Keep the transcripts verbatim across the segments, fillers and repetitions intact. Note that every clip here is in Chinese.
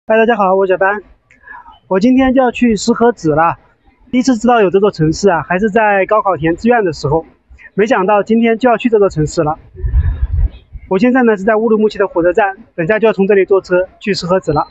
嗨，大家好，我是小班。我今天就要去石河子了。第一次知道有这座城市啊，还是在高考填志愿的时候。没想到今天就要去这座城市了。我现在呢是在乌鲁木齐的火车站，等下就要从这里坐车去石河子了。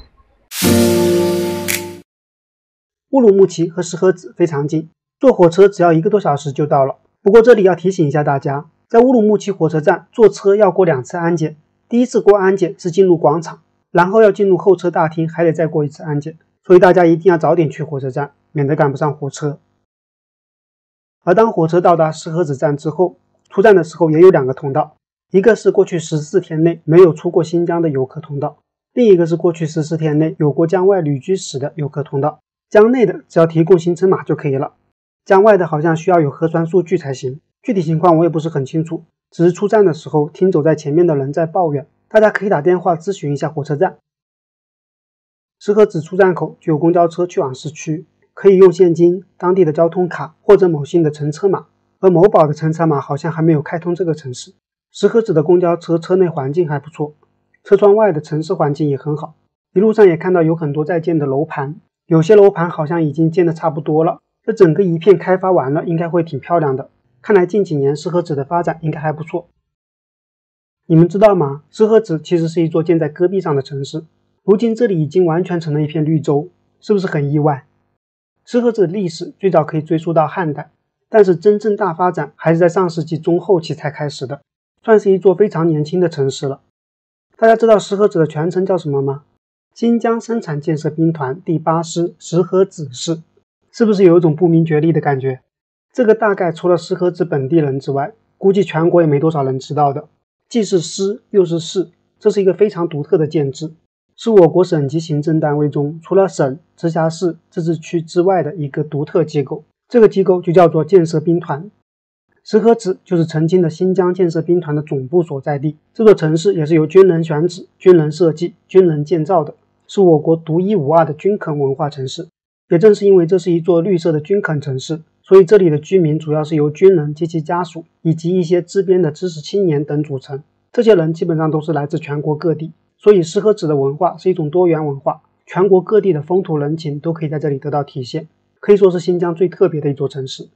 乌鲁木齐和石河子非常近，坐火车只要一个多小时就到了。不过这里要提醒一下大家，在乌鲁木齐火车站坐车要过两次安检。第一次过安检是进入广场，然后要进入候车大厅，还得再过一次安检，所以大家一定要早点去火车站，免得赶不上火车。而当火车到达石河子站之后，出站的时候也有两个通道，一个是过去十四天内没有出过新疆的游客通道，另一个是过去十四天内有过疆外旅居史的游客通道。疆内的只要提供行程码就可以了，疆外的好像需要有核酸数据才行，具体情况我也不是很清楚，只是出站的时候听走在前面的人在抱怨，大家可以打电话咨询一下火车站。石河子出站口就有公交车去往市区，可以用现金、当地的交通卡或者某信的乘车码，而某宝的乘车码好像还没有开通这个城市。石河子的公交车车内环境还不错，车窗外的城市环境也很好，一路上也看到有很多在建的楼盘，有些楼盘好像已经建得差不多了，这整个一片开发完了，应该会挺漂亮的。看来近几年石河子的发展应该还不错。你们知道吗？石河子其实是一座建在戈壁上的城市，如今这里已经完全成了一片绿洲，是不是很意外？石河子的历史最早可以追溯到汉代，但是真正大发展还是在上世纪中后期才开始的，算是一座非常年轻的城市了。大家知道石河子的全称叫什么吗？新疆生产建设兵团第八师石河子市，是不是有一种不明觉厉的感觉？这个大概除了石河子本地人之外，估计全国也没多少人知道的。既是师又是市，这是一个非常独特的建制，是我国省级行政单位中除了省、直辖市、自治区之外的一个独特机构。这个机构就叫做建设兵团。石河子就是曾经的新疆建设兵团的总部所在地。这座城市也是由军人选址、军人设计、军人建造的，是我国独一无二的军垦文化城市。也正是因为这是一座绿色的军垦城市，所以这里的居民主要是由军人及其家属以及一些支边的知识青年等组成。这些人基本上都是来自全国各地，所以石河子的文化是一种多元文化，全国各地的风土人情都可以在这里得到体现，可以说是新疆最特别的一座城市。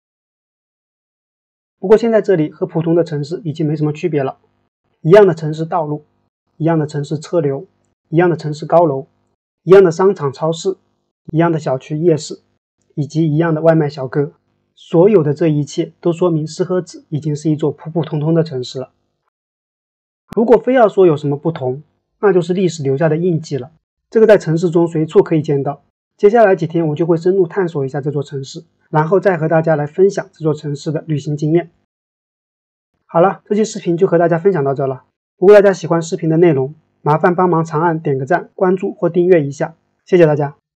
不过现在这里和普通的城市已经没什么区别了，一样的城市道路，一样的城市车流，一样的城市高楼，一样的商场超市，一样的小区夜市，以及一样的外卖小哥。所有的这一切都说明石河子已经是一座普普通通的城市了。如果非要说有什么不同，那就是历史留下的印记了，这个在城市中随处可以见到。接下来几天我就会深入探索一下这座城市，然后再和大家来分享这座城市的旅行经验。好了，这期视频就和大家分享到这了。如果大家喜欢视频的内容，麻烦帮忙长按点个赞、关注或订阅一下，谢谢大家。